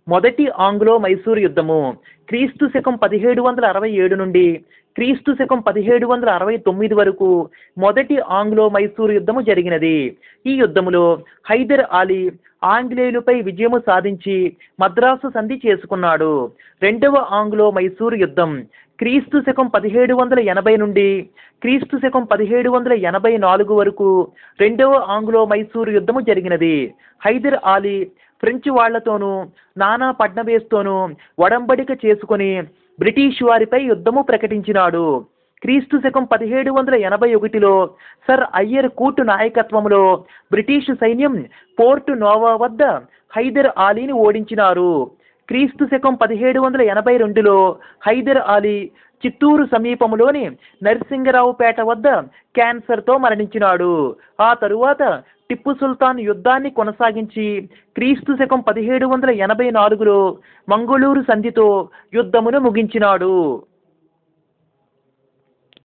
మొదటి ఆంగ్లో మైసూరు యుద్ధము క్రీస్తు శకం 1767 నుండి క్రీస్తు శకం 1769 వరకు మొదటి ఆంగ్లో మైసూరు యుద్ధము జరిగినది. ఈ యుద్ధములో హైదర్ అలీ ఆంగ్లేయులపై విజయము సాధించి మద్రాసు సంధి చేసుకున్నాడు. రెండవ ఆంగ్లో మైసూరు యుద్ధం క్రీస్తు శకం 1780 నుండి క్రీస్తు శకం 1784 వరకు రెండవ ఆంగ్లో మైసూరు యుద్ధము జరిగినది. హైదర్ అలీ ఫ్రెంచ్ వాళ్లతోనూ నానా ఫడ్నవీస్తోనూ ఒడంబడిక చేసుకొని బ్రిటిష్ వారిపై యుద్ధము ప్రకటించినాడు. క్రీస్తు శకం 1781లో సర్ అయ్యర్ కూట్ నాయకత్వంలో బ్రిటిష్ సైన్యం పోర్ట్ నోవా వద్ద హైదర్ అలీని ఓడించినారు. క్రీస్తు శకం 1782లో హైదర్ అలీ చిత్తూరు సమీపంలోని నరసింగరావుపేట వద్ద క్యాన్సర్తో మరణించినాడు. ఆ తరువాత టిప్పు సుల్తాన్ యుద్ధాన్ని కొనసాగించి క్రీస్తు శకం 1784లో మంగళూరు సంధితో యుద్ధమును ముగించినాడు.